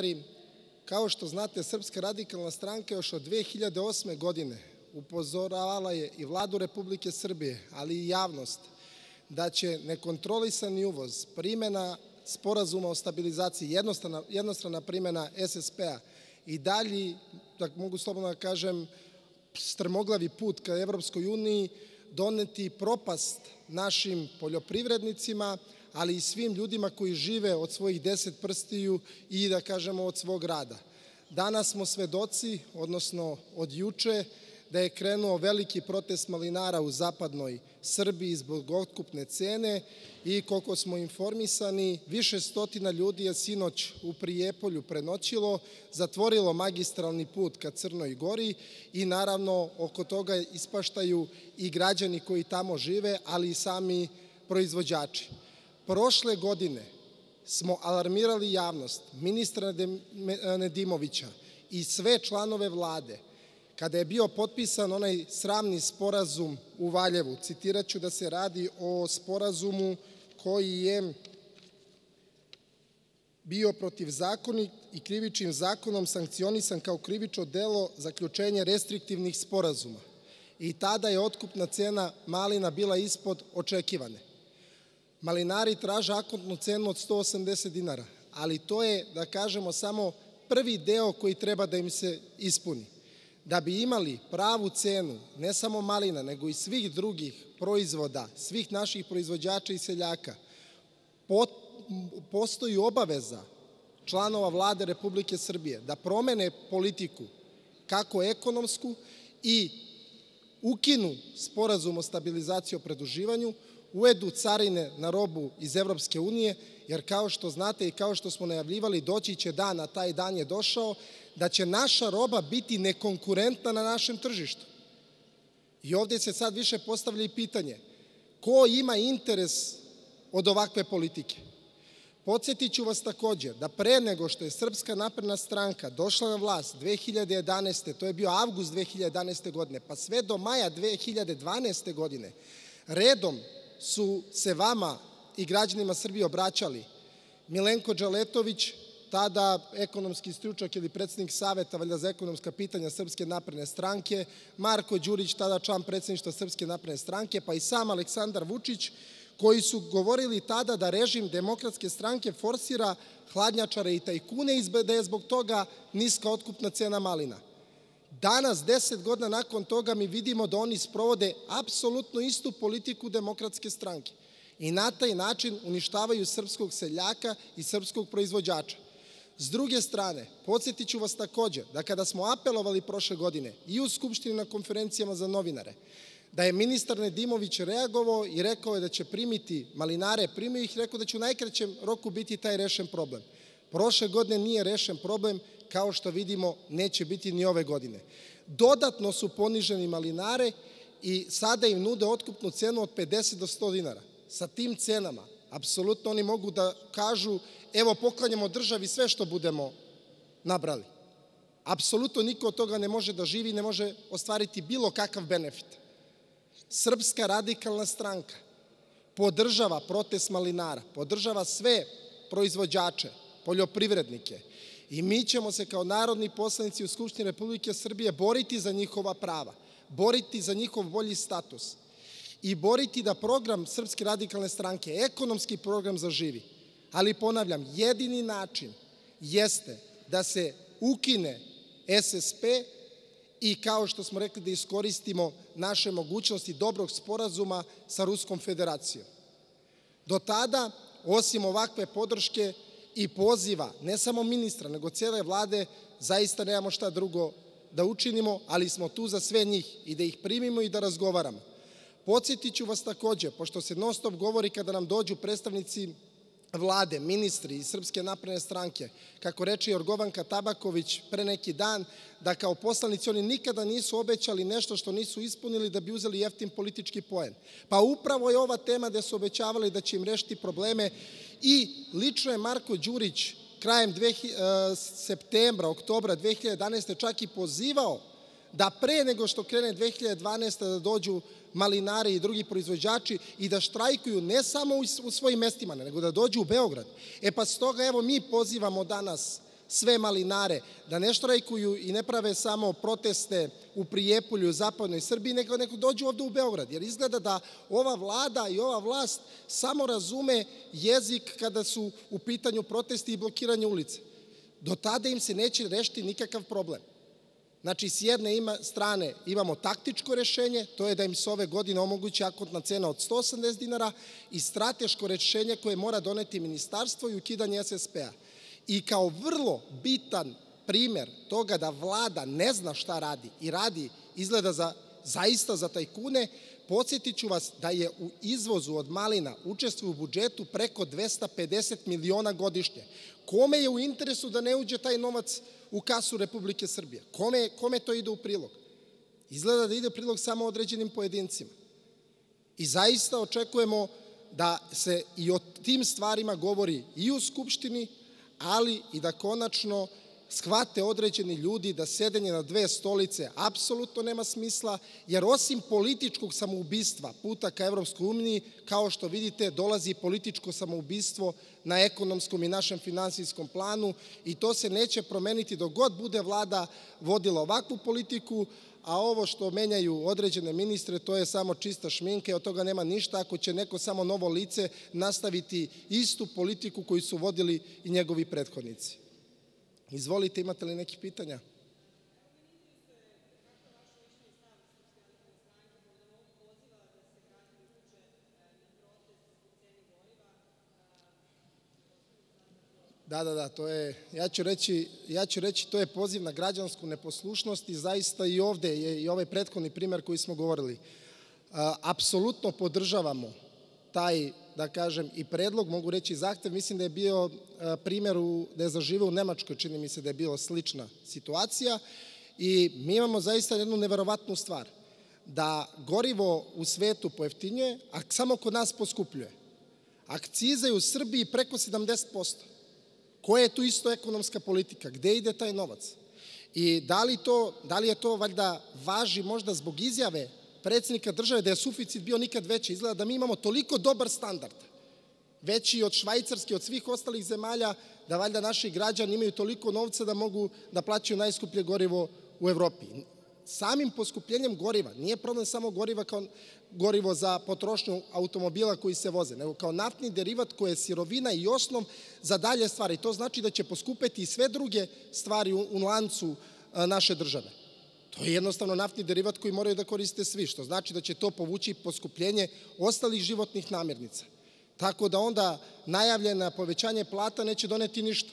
Kao što znate, Srpska radikalna stranka još od 2008. godine upozoravala je i Vladu Republike Srbije, ali i javnost, da će nekontrolisani uvoz, primjena sporazuma o stabilizaciji, jednostrana primjena SSP-a i dalji, mogu slobodno da kažem, strmoglavi put ka Evropskoj uniji doneti propast našim poljoprivrednicima, ali i svim ljudima koji žive od svojih 10 prstiju i da kažemo od svog rada. Danas smo svedoci, odnosno od juče, da je krenuo veliki protest malinara u zapadnoj Srbiji zbog otkupne cene i koliko smo informisani, više stotina ljudi je sinoć u Prijepolju prenoćilo, zatvorilo magistralni put ka Crnoj Gori i naravno oko toga ispaštaju i građani koji tamo žive, ali i sami proizvođači. Prošle godine smo alarmirali javnost, ministra Nedimovića i sve članove vlade, kada je bio potpisan onaj sramni sporazum u Valjevu. Citiraću da se radi o sporazumu koji je bio protivzakonit i krivičnim zakonom sankcionisan kao krivično delo zaključenje restriktivnih sporazuma. I tada je otkupna cena malina bila ispod očekivane. Malinari traže akontnu cenu od 180 dinara, ali to je, da kažemo, samo prvi deo koji treba da im se ispuni. Da bi imali pravu cenu, ne samo malina, nego i svih drugih proizvoda, svih naših proizvođača i seljaka, postoji obaveza članova Vlade Republike Srbije da promene politiku, kako ekonomsku, i ukinu sporazum o stabilizaciji o pridruživanju, uvedu carine na robu iz Evropske unije, jer kao što znate i kao što smo najavljivali, doći će dan, a taj dan je došao, da će naša roba biti nekonkurentna na našem tržištu. I ovdje se sad više postavlja i pitanje, ko ima interes od ovakve politike? Podsjetit ću vas također da pre nego što je Srpska napredna stranka došla na vlast 2011. to je bio avgust 2011. godine, pa sve do maja 2012. godine, redom su se vama i građanima Srbije obraćali Milenko Dželetović, tada ekonomski stručnjak ili predsednik Saveta valjda za ekonomska pitanja Srpske napredne stranke, Marko Đurić, tada član predsedništva Srpske napredne stranke, pa i sam Aleksandar Vučić, koji su govorili tada da režim Demokratske stranke forsira hladnjačare i tajkune i da je zbog toga niska otkupna cena malina. Danas, 10 godina nakon toga, mi vidimo da oni sprovode apsolutno istu politiku Demokratske stranke i na taj način uništavaju srpskog seljaka i srpskog proizvođača. S druge strane, podsjetit ću vas također da kada smo apelovali prošle godine i u Skupštini na konferencijama za novinare, da je ministar Nedimović reagovao i rekao je da će primiti malinare, primio ih, rekao da će u najkraćem roku biti taj rešen problem. Prošle godine nije rešen problem, kao što vidimo neće biti ni ove godine. Dodatno su poniženi malinare i sada im nude otkupnu cenu od 50 do 100 dinara. Sa tim cenama, apsolutno oni mogu da kažu, evo poklanjamo državi sve što budemo nabrali. Apsolutno niko od toga ne može da živi, ne može ostvariti bilo kakav benefit. Srpska radikalna stranka podržava protest malinara, podržava sve proizvođače, poljoprivrednike i mi ćemo se kao narodni poslanici u Skupštini Republike Srbije boriti za njihova prava, boriti za njihov bolji status i boriti da program Srpske radikalne stranke, ekonomski program, zaživi. Ali ponavljam, jedini način jeste da se ukine SSP i, kao što smo rekli, da iskoristimo naše mogućnosti dobrog sporazuma sa Ruskom federacijom. Do tada, osim ovakve podrške i poziva, ne samo ministra, nego cele vlade, zaista nemamo šta drugo da učinimo, ali smo tu za sve njih i da ih primimo i da razgovaramo. Podsjetit ću vas također, pošto se non stop govori kada nam dođu predstavnici vlade, ministri iz Srpske napredne stranke, kako reče Jorgovanka Tabaković pre neki dan, da kao poslanici oni nikada nisu obećali nešto što nisu ispunili da bi uzeli jeftin politički poen. Pa upravo je ova tema gde su obećavali da će im rešiti probleme i lično je Marko Đurić krajem septembra, oktobra 2011. čak i pozivao da pre nego što krene 2012. da dođu malinari i drugi proizvođači i da štrajkuju ne samo u svojim mestima, nego da dođu u Beograd. Pa stoga evo mi pozivamo danas sve malinare, da ne štrajkuju i ne prave samo proteste u Prijepolju, u zapadnoj Srbiji, nego dođu ovde u Beograd. Jer izgleda da ova vlada i ova vlast samo razume jezik kada su u pitanju protesti i blokiranje ulice. Do tada im se neće rešiti nikakav problem. Znači, s jedne strane imamo taktičko rešenje, to je da im se ove godine omogući akotna cena od 180 dinara i strateško rešenje koje mora doneti ministarstvo i ukidanje SSP-a. I kao vrlo bitan primer toga da vlada ne zna šta radi i radi izgleda zaista za tajkune, podsjetit ću vas da je u izvozu od malina učestvuje u budžetu preko 250 miliona godišnje. Kome je u interesu da ne uđe taj novac u kasu Republike Srbije? Kome to ide u prilog? Izgleda da ide u prilog samo određenim pojedincima. I zaista očekujemo da se i o tim stvarima govori i u Skupštini, ali i da konačno shvate određeni ljudi da sedenje na dve stolice apsolutno nema smisla, jer osim političkog samoubistva puta ka Evropskoj uniji, kao što vidite, dolazi političko samoubistvo na ekonomskom i našem finansijskom planu i to se neće promeniti dok god bude vlada vodila ovakvu politiku, a ovo što menjaju određene ministre, to je samo čista šminka i od toga nema ništa ako će neko samo novo lice nastaviti istu politiku koju su vodili i njegovi prethodnici. Izvolite, imate li nekih pitanja? Da, to je, ja ću reći, to je poziv na građansku neposlušnost i zaista i ovde je i ovaj prethodni primer koji smo govorili. Apsolutno podržavamo taj, da kažem, i predlog, mogu reći zahtev, mislim da je bio primer da je zaživeo u Nemačkoj, čini mi se da je bila slična situacija i mi imamo zaista jednu neverovatnu stvar, da gorivo u svetu pojeftinjuje, a samo kod nas poskupljuje. Akciza je u Srbiji preko 70%. Koja je tu isto ekonomska politika? Gde ide taj novac? I da li je to valjda važi možda zbog izjave predsjednika države da je suficit bio nikad veći? Izgleda da mi imamo toliko dobar standard, veći od Švajcarske, od svih ostalih zemalja, da valjda naši građani imaju toliko novca da mogu da plaćaju najskuplje gorivo u Evropi. Samim poskupljenjem goriva, nije problem samo goriva kao gorivo za potrošnju automobila koji se voze, nego kao naftni derivat koji je sirovina i osnov za dalje stvari. To znači da će poskupeti i sve druge stvari u lancu naše države. To je jednostavno naftni derivat koji moraju da koriste svi, što znači da će to povući poskupljenje ostalih životnih namirnica. Tako da onda najavljena povećanje plata neće doneti ništa.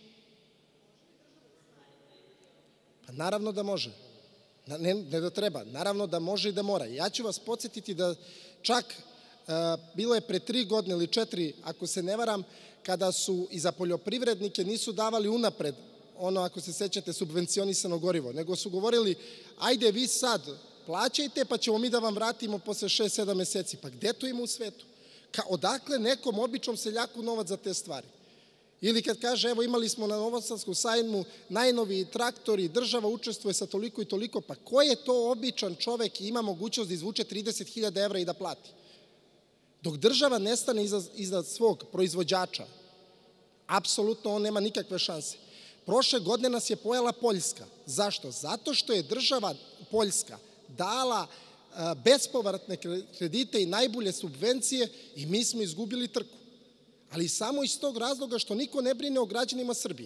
Pa naravno da može. Ne da treba, naravno da može i da mora. Ja ću vas podsjetiti da čak bilo je pre 3 godine ili 4, ako se ne varam, kada su i za poljoprivrednike nisu davali unapred ono, ako se sećate, subvencionisano gorivo, nego su govorili, ajde vi sad plaćajte pa ćemo mi da vam vratimo posle 6-7 meseci. Pa gde to ima u svetu? Odakle nekom običnom seljaku novac za te stvari? Ili kad kaže, evo imali smo na Novosadskom sajmu najnoviji traktori, država učestvuje sa toliko i toliko, pa ko je to običan čovek i ima mogućnost da izvuče 30.000 evra i da plati? Dok država ne stane iza svog proizvođača, apsolutno on nema nikakve šanse. Prošle godine nas je pojela Poljska. Zašto? Zato što je država Poljska dala bespovratne kredite i najbolje subvencije i mi smo izgubili trku. Ali samo iz tog razloga što niko ne brine o građanima Srbije.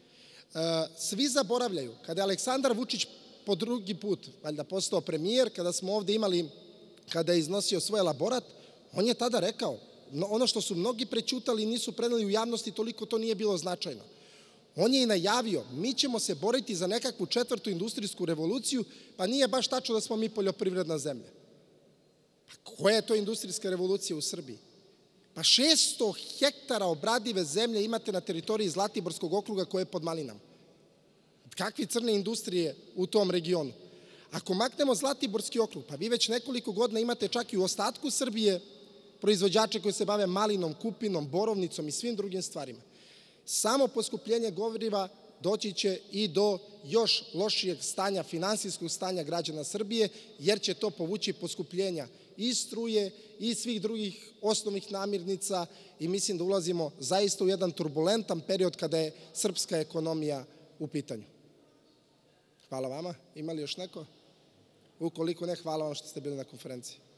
Svi zaboravljaju, kada je Aleksandar Vučić po drugi put valjda postao premijer, kada smo ovde imali, kada je iznosio svoj elaborat, on je tada rekao, ono što su mnogi prećutali i nisu preneli u javnosti, toliko to nije bilo značajno. On je i najavio, mi ćemo se boriti za nekakvu 4. industrijsku revoluciju, pa nije baš tačno da smo mi poljoprivredna zemlja. Pa koja je to industrijska revolucija u Srbiji? Pa 600 hektara obradive zemlje imate na teritoriji Zlatiborskog okruga koje je pod malinama. Kakve crne industrije u tom regionu? Ako maknemo Zlatiborski okrug, pa vi već nekoliko godina imate čak i u ostatku Srbije proizvođače koji se bave malinom, kupinom, borovnicom i svim drugim stvarima. Samo poskupljenje goriva doći će i do još lošijeg stanja, finansijskog stanja građana Srbije, jer će to povući poskupljenja i struje i svih drugih osnovnih namirnica i mislim da ulazimo zaista u jedan turbulentan period kada je srpska ekonomija u pitanju. Hvala vama. Ima li još neko? Ukoliko ne, hvala vam što ste bili na konferenciji.